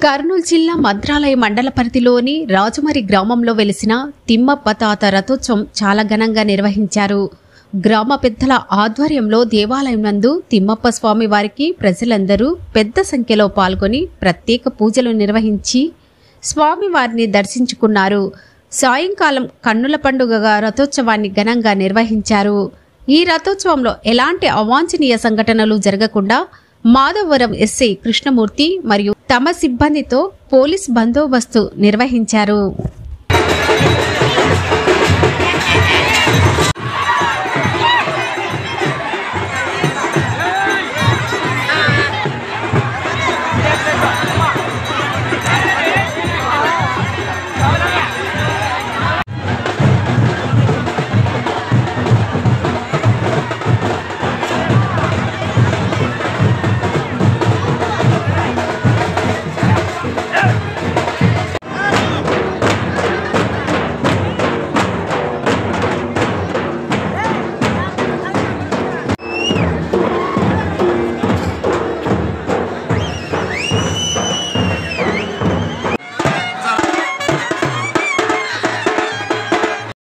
కర్నూలు జిల్లా మంత్రాలయ మండల పరిధిలోని రాజుమరి గ్రామంలో వెలిసిన తిమ్మప్ప తాత రథోత్సవం చాలా ఘనంగా నిర్వహించారు. గ్రామ పెద్దల ఆధ్వర్యంలో దేవాలయం నందు తిమ్మప్ప స్వామి వారికి ప్రజలందరూ పెద్ద సంఖ్యలో పాల్గొని ప్రత్యేక పూజలు నిర్వహించి స్వామివారిని దర్శించుకున్నారు. సాయంకాలం కన్నుల పండుగగా రథోత్సవాన్ని ఘనంగా నిర్వహించారు. ఈ రథోత్సవంలో ఎలాంటి అవాంఛనీయ సంఘటనలు జరగకుండా మాధవరం ఎస్ఐ కృష్ణమూర్తి మరియు తమ సిబ్బందితో పోలీస్ బందోబస్తు నిర్వహించారు.